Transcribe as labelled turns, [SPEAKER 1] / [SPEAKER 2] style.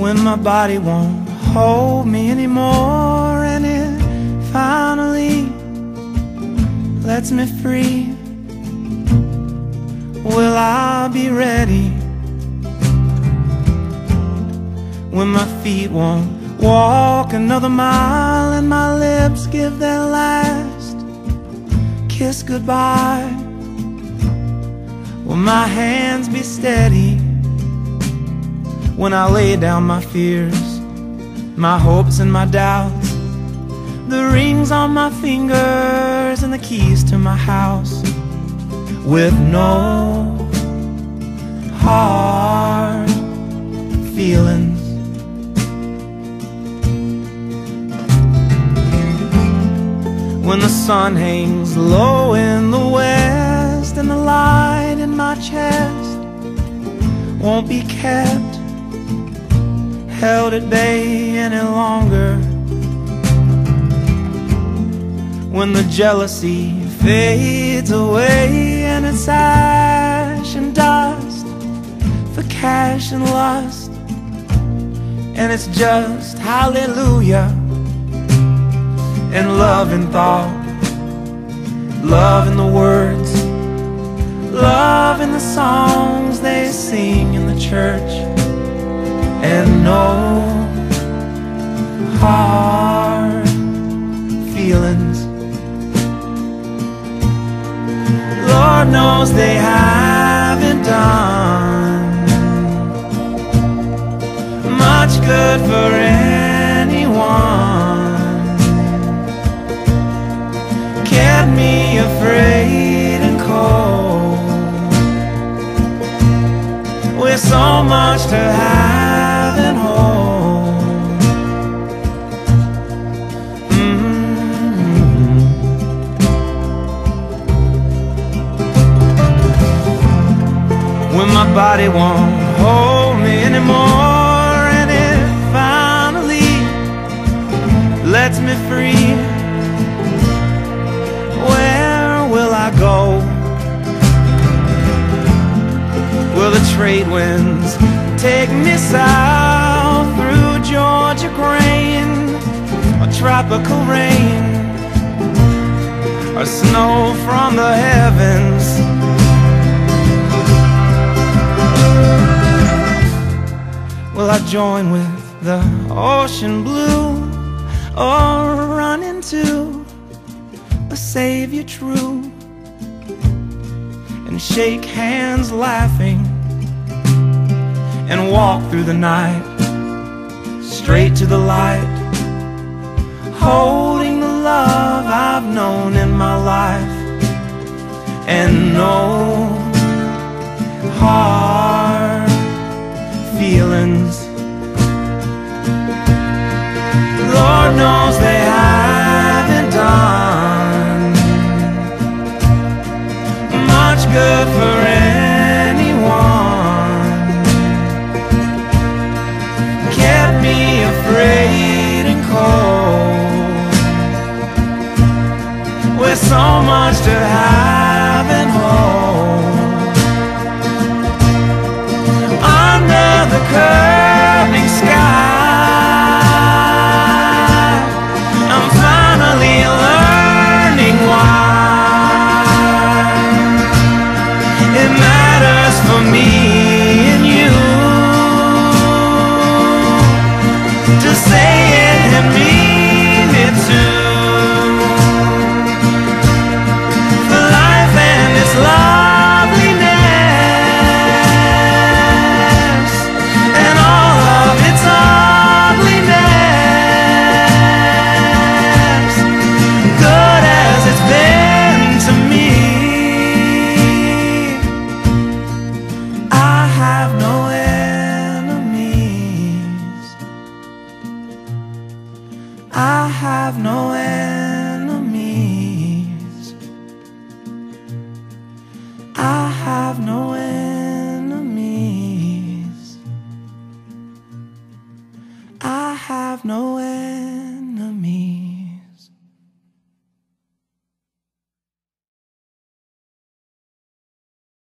[SPEAKER 1] when my body won't hold me anymore, and it finally lets me free, will I be ready? When my feet won't walk another mile, and my lips give their last kiss goodbye, will my hands be steady when I lay down my fears, my hopes and my doubts, the rings on my fingers and the keys to my house, with no hard feelings? When the sun hangs low in the west, and the light in my chest won't be kept, held at bay any longer. When the jealousy fades away, and it's ash and dust for cash and lust, and it's just hallelujah and love in thought, love in the words, love in the songs they sing in the church, and no hard feelings. Lord knows they haven't done much good for anyone, kept me afraid and cold, with so much to have and hold. When my body won't hold me anymore, and it finally lets me free, where will I go? Will the trade winds take me south through Georgia grain, or tropical rain, or snow from the heavens? Will I join with the ocean blue, or run into a savior true, and shake hands laughing, and walk through the night straight to the light, holding the love I've known in my life, and no hard feelings? Lord knows they haven't done much good for anyone, kept me afraid and cold, with so much to have and hold. Under the curving sky, I'm finally learning why it matters for me and you to say it and mean it too, for life and its loveliness, and all of its ugliness, good as it's been to me. I have no enemies, I have no enemies, I have no enemies, I have no enemies.